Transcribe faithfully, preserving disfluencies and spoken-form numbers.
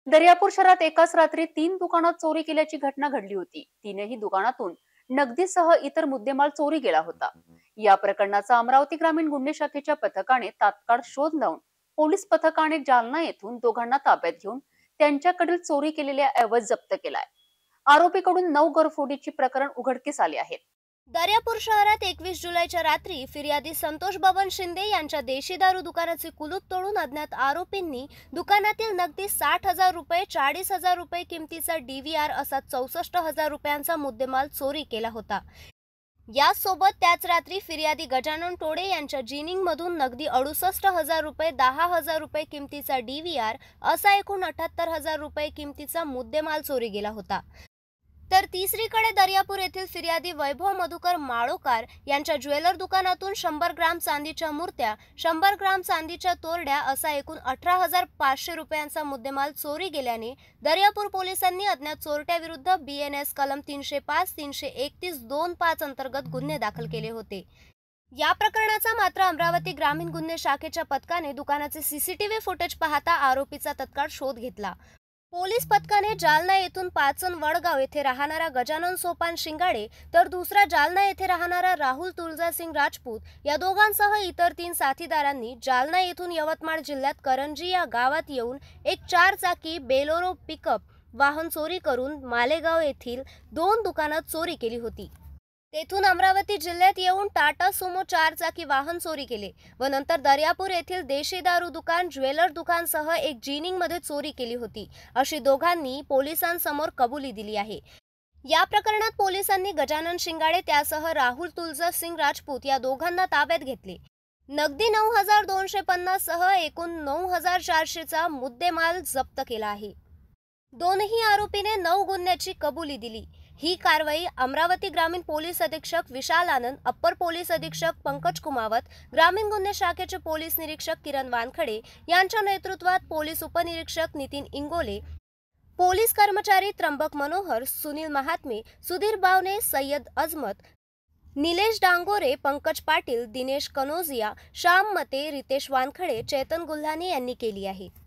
दर्यापूर शहरात एकाच रात्री तीन दुकानात चोरी केल्याची घटना घडली होती. तीनही दुकानातून नगदीसह इतर मुद्देमाल चोरी गेला होता. या प्रकरणाचा अमरावती ग्रामीण गुन्हे शाखेच्या पथकाने तात्काळ शोध लावून पोलीस पथकाने जालना येथून दोघांना ताब्यात घेऊन त्यांच्याकडील चोरी केलेल्या ऐवज जप्त केलाय. आरोपीकडून नऊ घरफोडीची प्रकरण उघडकीस आले आहेत. दर्यापूर शहरात एकवीस जुलैच्या रात्री फिर्यादी संतोष बबन शिंदे यांच्या देशी दारू दुकानाचे कुलूप तोडून अज्ञात आरोपींनी दुकानातील नगदी साठ हजार रुपये, चाळीस हजार रुपये किमतीचा डीव्हीआर असा चौसष्ट हजार रुपयांचा मुद्देमाल चोरी केला होता. यासोबत त्याच रात्री फिर्यादी गजानन टोडे यांच्या जिनिंग मधून नगदी अडुसष्ट हजार रुपये, दहा हजार रुपये किमतीचा डीव्हीआर असा एकूण अठ्याहत्तर हजार रुपये किमतीचा मुद्देमाल चोरी गेला होता. तर तिसरीकडे दर्यापूर येथील फिर्यादी वैभव मधुकर माळोकार यांच्या ज्वेलर दुकानातून शंभर ग्राम चांदीच्या मूर्त्या, शंभर ग्राम चांदीच्या तोरड्या असा एकूण अठरा हजार पाचशे रुपयांचा मुद्देमाल चोरी गेल्याने दर्यापूर पोलिसांनी अज्ञात चोरट्याविरुद्ध बी एन एस कलम तीनशे पाच तीनशे एकतीस दोन पाच अंतर्गत गुन्हे दाखल केले होते. या प्रकरणाचा मात्र अमरावती ग्रामीण गुन्हे शाखेच्या पथकाने दुकानाचे सीसीटीव्ही फुटेज पाहता आरोपीचा तत्काळ शोध घेतला. पोलीस पथकाने जालना येथून पाचन वडगाव येथे राहणारा गजानन सोपान शिंगाडे तर दुसरा जालना येथे राहणारा राहुल तुळजासिंग राजपूत या दोघांसह इतर तीन साथीदारांनी जालना येथून यवतमाळ जिल्ह्यात करंजी या गावात येऊन एक चार चाकी बेलोरो पिकअप वाहन चोरी करून मालेगाव येथील दोन दुकानात चोरी केली होती. तेथून अमरावती जिल्ह्यात येऊन टाटा सुमो चार चाकी वाहन चोरी केले व नंतर दर्यापूर येथील देशी दारू दुकान, ज्वेलर दुकानसह एक जिनिंग मध्ये चोरी केली होती अशी दोघांनी पोलिसांसमोर कबुली दिली आहे. या प्रकरणात पोलिसांनी गजानन शिंगाडे त्यासह राहुल तुळजासिंग राजपूत या दोघांना ताब्यात घेतले. नगदी नऊ हजार दोनशे पन्नास सह एकूण नऊ हजार चारशेचा मुद्देमाल जप्त केला आहे. दोनही आरोपीने नऊ गुन्ह्याची कबुली दिली. ही कारवाई अमरावती ग्रामीण पोलीस अधीक्षक विशाल आनंद, अप्पर पोलीस अधीक्षक पंकज कुमावत, ग्रामीण गुन्हे शाखेचे पोलीस निरीक्षक किरण वानखडे यांच्या नेतृत्वात पोलीस उपनिरीक्षक नितीन इंगोले, पोलीस कर्मचारी त्र्यंबक मनोहर, सुनील महात्मे, सुधीर बावने, सय्यद अजमत, निलेश डांगोरे, पंकज पाटील, दिनेश कनोजिया, श्याम मते, रितेश वानखडे, चेतन गुल्हाने यांनी केली आहे.